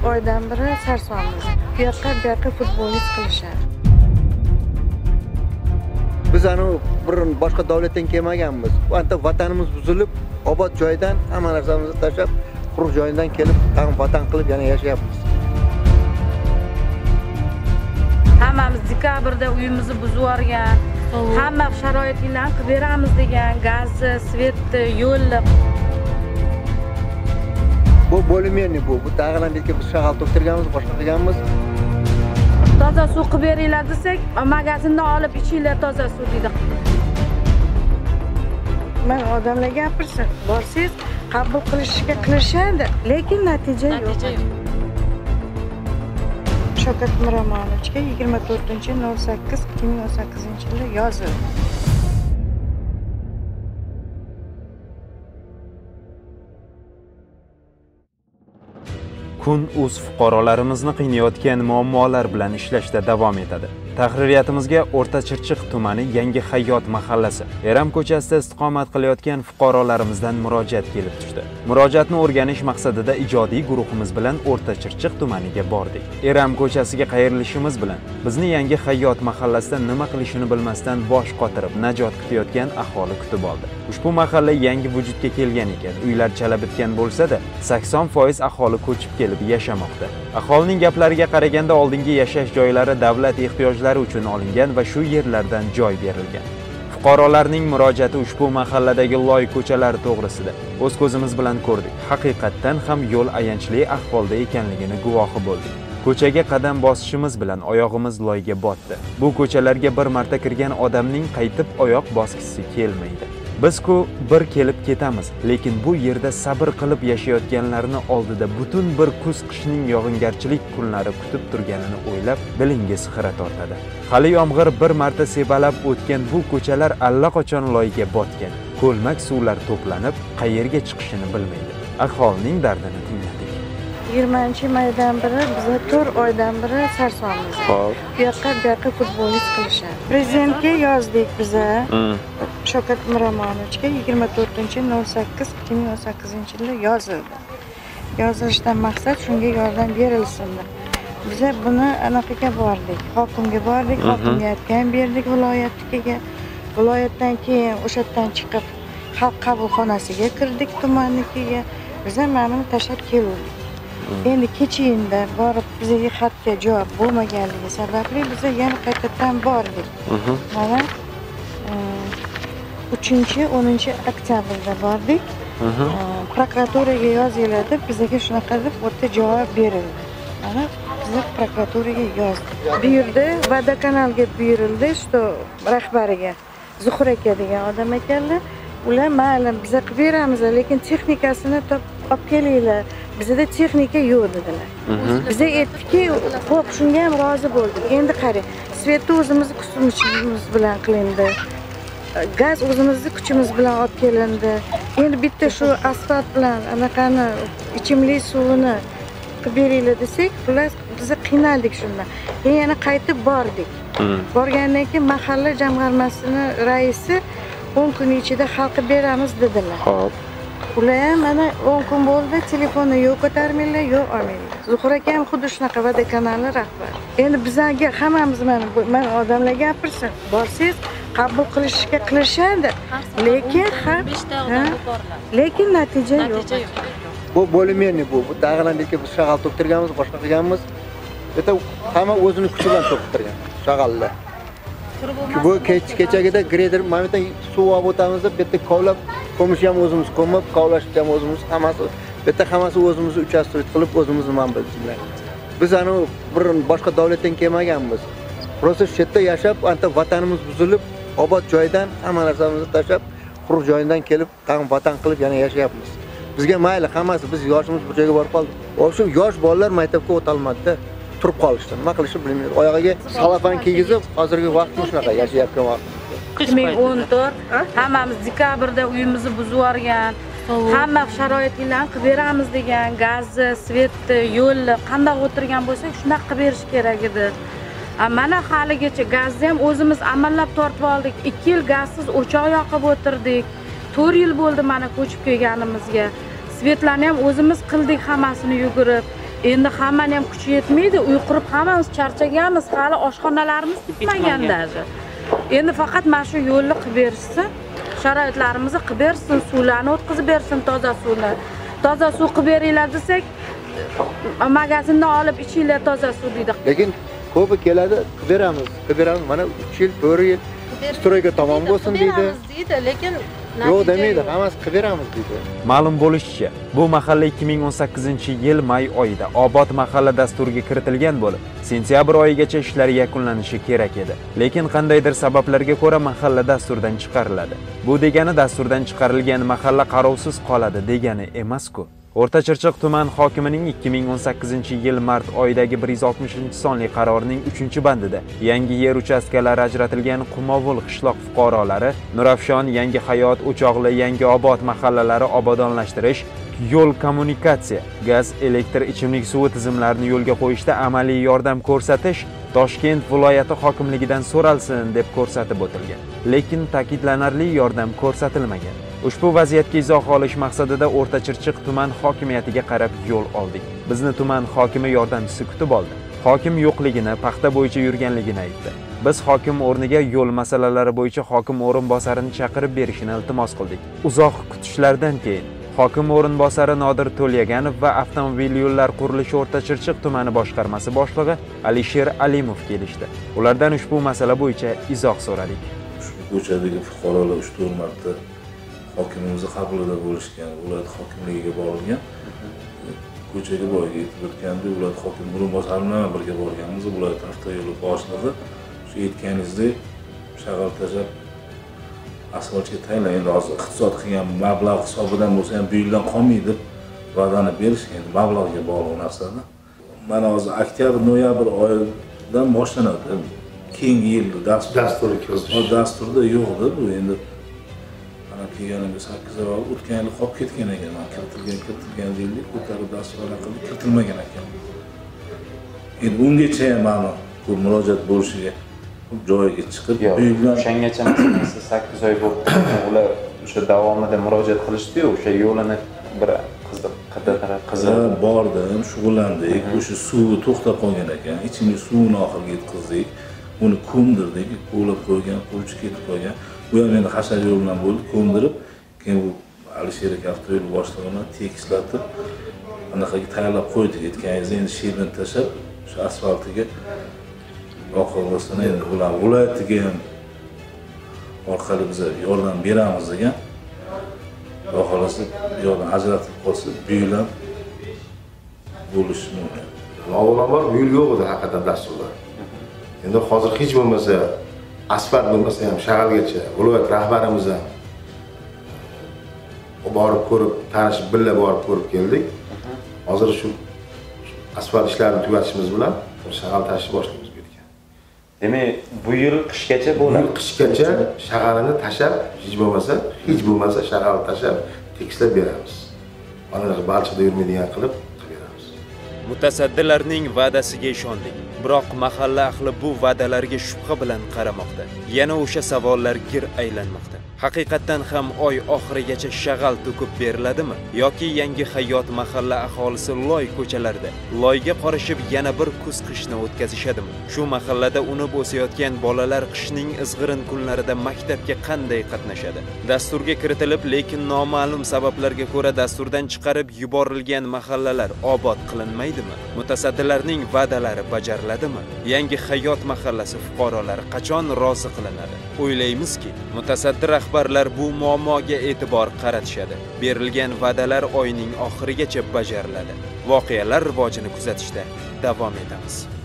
oydan beri sarsonmiz. Bu yoqqa futbolni qilishadi. Biz ana bir boshqa davlatdan kelmaganmiz. Bu anta vatanimiz buzilib, obod joydan hamma narsamizni tashlab, quruq joydan kelib, tag'in vatan qilib yana yashayapmiz. Hammamiz dekabrda uyimizni buzib yuborgan, hamma sharoitlarni qilib beramiz degan, gazni, svetni, yo'lni. Bu bo'limyerni bu tag'in biz shag'al to'ktirganmiz, boshqa qilganmiz. Toza suv qilib beringlar desak, magazindan olib ichinglar toza suv deydi. Men odamlarga gapirsin, borsiz qabul qilishadi, lekin natija yo'q. Shavkat Miromonovichga 24.08.2018-yilda yozildi. Kun o'z fuqarolarimizni qiynayotgan muammolar bilan ishlashda davom etadi. Tahririyatimizga O'rta Chirchiq tumani Yangi Hayot mahallasi Eram ko'chasida istiqomat qilayotgan fuqarolarimizdan murojaat kelib tushdi. Murojaatni o'rganish maqsadida ijodiy guruhimiz bilan O'rta Chirchiq tumaniga bordik. Eram ko'chasiga qayrilishimiz bilan bizni Yangi Hayot mahallasida nima qilishini bilmasdan bosh qotirib najot kutayotgan aholi kutib oldi. Ushbu mahalla yangi vujudga kelgan ekan. Uylar chala bitgan bo'lsa-da, 80% aholi ko'chib kelib yashamoqda. Aholining gaplariga qaraganda oldingi yashash joylari davlat ehtiyojlari uchun olingan va shu yerlardan joy berilgan. Fuqarolarning murojaati ushbu mahalladagi loy ko'chalar to'g'risida o'z ko'zimiz bilan ko'rdik. Haqiqatdan ham yo'l ayanchli ahvolda ekanligini guvohi bo'ldik. Ko'chaga qadam bosishimiz bilan oyog'imiz loyga botdi. Bu ko'chalarga bir marta kirgan odamning qaytib oyoq bosgisi kelmaydi. Biz-ku bir kelib ketamiz, lekin bu yerda sabr qilib yashayotganlarni oldida butun bir kuz-qishning yog'ingarchilik kunlari kutib turganini o'ylab, dilingiz xira tortadi. Hali yomg'ir bir marta sebalab o'tgan bu ko'chalar allaqachon loyga botgan. Ko'lmak suvlar to'planib, qayerga chiqishini bilmaydi. Aholining dardini tingladik. 20-maydan beri biz 4 oydan beri sarsonmiz. Xo'p. Bu yoqqa futbolni qilishadi. Prezidentga yozdik biz. Shavkat Miromonovichga 24.08.2018-yilda yozildi. Yozilishdan maqsad shunga yordam berilsin. Biz buni anaqaga bordik, hokimga bordik, hokimiyatga ham berdik viloyatga. Viloyatdan keyin o'shadan chiqib xalq qabulxonasiga kirdik tumannikiga. Biz mana tashlab keldik. Endi kechingda borib bizga xatga javob bo'lmaganligi sababli biz yana qaytadan bordik. Mana 3-10 oktyabrda bordik. Prokuraturaga yoziladi, bizga shunaqa deb o'ta javob berildi. Mana biz prokuraturaga yozdik. Bu yerda Vodokanalga buyurildi, что rahbariga Zuhur aka degan odam ekanlar. Ular ma'lum biz qilib beramiz, lekin texnikasini olib kelinglar. Bizda texnika yo'q dedilar. Biz aytdikki, xo'p, shunga ham rozi bo'ldik. Endi qarang, svetni o'zimizni kuchimiz bilan qilindi. Gaz o'zimizni kuchimiz bilan olib kelindi. Endi bitta shu asfalt bilan anaqani ichimlik suvini qilib beringlar desak, biz qiynaldik shundan. Keyin yana qaytib bordik. Borgandan keyin mahalla jamg'armasining raisi 10 kun ichida xalqqa beramiz dedilar. Xo'p. Ular ham mana 10 kun bo'ldi, telefonni yo'q ko'tarmanglar, yo'q olmanglar. Zuhur aka ham xuddi shunaqa Vodokanalni rahbari. Endi bizga hammamiz mana odamlarga gapirsin, borsiz qabul qilishadi, lekin natija yo'q. Bu bo'limyerni bu tag'in biz shag'al to'ktirganmiz, boshqa qilganmiz. Bitta hamma o'zini kuchi bilan to'ktirgan shag'allar. Bu kechagida grader momentan suv olib o'tamiz deb bitta kovlab, ko'mish ham o'zimiz ko'mib, kovlash ham o'zimiz, hammasi o'zimiz uchastroy qilib o'zimiz nima bilamiz. Biz ana bir boshqa davlatdan kelmaganmiz. Prosta shu yerda yashab, anta vatanimiz buzilib, obod joydan hamma narsamizni tashlab, quruq joydan kelib, tag'in vatan qilib yana yashayapmiz. Bizga mayli, hammasi biz yoshimiz bu joyga borib qoldik. O'sha yosh bolalar maktabga o'ta olmadi-da. Turib qolishdi. Nima qilishni bilmaydi. Oyog'iga salafan kiygizib, hozirgi vaqtda shunaqa yashayotgan vaqt. 2014 hammamiz dekabrda uyimizni buzib yuborgan, hamma sharoitlarni qilib beramiz degan, gazni, svetni, yo'lni qanday o'tirgan bo'lsak, shunaqa qilib berish kerak edi. Mana haligacha gazni ham o'zimiz amallab tortib oldik. 2 yil gazsiz o'choq yoqib o'tirdik. 4 yil bo'ldi mana ko'chib kelganimizga. Svetlarni ham o'zimiz qildik hammasini yugurib. Endi hammani ham kuchi yetmaydi, uy qurib hammamiz charchaganmiz, hali oshxonalarimiz bitmagan даже. Endi faqat mana shu yo'lni qilib berishsin, sharoitlarimizni qilib bersin, suvlarni o'tkazib bersin, toza suvni. Toza suv qilib beringlar desak, magazindan olib ichinglar toza suv deydi. Lekin ko'pi keladi, qilib beramiz. Mana 3 yil, 4 yil stroyga tamom bo'lsin deydi. Lekin yo'q demaydi, hammasi qilib beramiz deydi. Ma'lum bo'lishicha, bu mahalla 2018-yil may oyida Obod mahalla dasturiga kiritilgan bo'lib, sentyabr oyigacha ishlari yakunlanishi kerak edi. Lekin qandaydir sabablarga ko'ra mahalla dasturdan chiqariladi. Bu degani dasturdan chiqarilgan mahalla qarovsiz qoladi degani emas-ku. O'rta Chirchiq tuman hokimining 2018-yil mart oyidagi 160-sonli qarorining 3-bandida yangi yer uchastkalari ajratilgan Qumovul qishloq fuqarolari, Nurafshon, Yangi Hayot, O'choqli, Yangi Obod mahallalari obodonlashtirish, yo'l kommunikatsiya, gaz, elektr, ichimlik suvi tizimlarini yo'lga qo'yishda amaliy yordam ko'rsatish Toshkent viloyati hokimligidan so'ralsin deb ko'rsatib o'tilgan. Lekin ta'kidlanarli yordam ko'rsatilmagan. Ushbu vaziyatga izoh olish maqsadida O'rta Chirchiq tuman hokimiyatiga qarab yo'l oldik. Bizni tuman hokimi yordamchisi kutib oldi. Hokim yo'qligini, paxta bo'yicha yurganligini aytdi. Biz hokim o'rniga yo'l masalalari bo'yicha hokim o'rinbosarini chaqirib berishini iltimos qildik. Uzoq kutishlardan keyin hokim o'rinbosari Nodir To'lyaganov va avtomobil yo'llar qurilishi O'rta Chirchiq tumani boshqarmasi boshlig'i Alisher Alimov kelishdi. Ulardan ushbu masala bo'yicha izoh so'radik. Ushbu ko'chadagi fuqarolar 3-4 marta hokimimiz qabulida bo'lishgan, viloyat hokimligiga borilgan. Ko'chaga boyga yetib o'tganda viloyat hokim o'rinbosari bilan birga borganmiz, viloyat avtoyo'li boshlig'i shu aytganingizdek shag'al tashab asfaltga tayinlan, endi hozir iqtisod qilgan mablag' hisobidan bo'lsa ham bu yildan qolmaydi deb va'dani berishgan, endi mablag'ga bog'liq narsada. Mana hozir oktyabr, noyabr oyidan boshlanadi. Keyingi yil dasturga kirdi. Dasturda yo'qdi bu endi. Mana kelganimiz 8 oy o'tgan yil qolib ketgan ekan. Kiritilgan yillik ko'tarib dasturlar qilib kiritilmagan ekan. Endi ungacha ham mana bu murojaat bo'lishiga joyiga chiqib, uylar o'shangacha masalan 8 oy bo'ldi. Ular o'sha davomida murojaat qilishdi-yu, o'sha yo'lini bir qiziqib bordim, shug'ullandik. O'sha suvi to'xtab qolgan ekan. Ichimlik suvini oxiriga yetkazdik. Uni ko'mdirdik, qo'lab qo'ygan, quvchi ketib qolgan. Bu ham endi hashar yo'l bilan bo'ldi, ko'mdirib, keyin bu Alisher aka avtoyo'l boshlig'ini tekislatib, anaqaga tayyorlab qo'ydik. Aytganingiz endi shebin tashab, o'sha asfaltiga oqilasini endi ular viloyatiga ham orqali biz yordam beramiz degan. Xohlasa yordam ajratib qolsa, bu yil ham bo'lishi mumkin. Avvalambor bu yil yo'q edi haqiqatan dasturda. Endi hozir hech bo'lmasa asfalt bo'lmasa ham shag'algacha viloyat rahbarimiz ham borib ko'rib, tanishib, birga borib ko'rib keldik. Hozir shu asfalt ishlarini tugatishimiz bilan shag'al tashib boshlaymiz bu yerga. Demak, bu yil qishgacha bo'ladi. Qishgacha shag'alini tashab, hech bo'lmasa shag'al tashab, tekislab beramiz. Mana balchiqda yurmaydigan qilib beramiz. Mutasaddilarning va'dasiga ishondik. Biroq mahalla ahli bu va'dalarga shubha bilan qaramoqda. Yana o'sha savollar gir aylanmoqda. Haqiqatan ham oy oxirigacha shag'al to'kib beriladimi yoki Yangi Hayot mahalla aholisi loy ko'chalarida loyga qorishib yana bir kuz qishni o'tkazishadimi? Shu mahallada unib o'sayotgan bolalar qishning izg'irin kunlarida maktabga qanday qatnashadi? Dasturga kiritilib, lekin noma'lum sabablarga ko'ra dasturdan chiqarib yuborilgan mahallalar obod qilinmaydimi? Mutasaddilarning va'dalari bajariladimi? Yangi Hayot mahallasi fuqarolari qachon rozi qilinadi? O'ylaymizki, mutasaddi rahbarlar bu muammoga e'tibor qaratishadi. Berilgan va'dalar oyning oxirigacha bajariladi. Voqealar rivojini kuzatishda davom etamiz.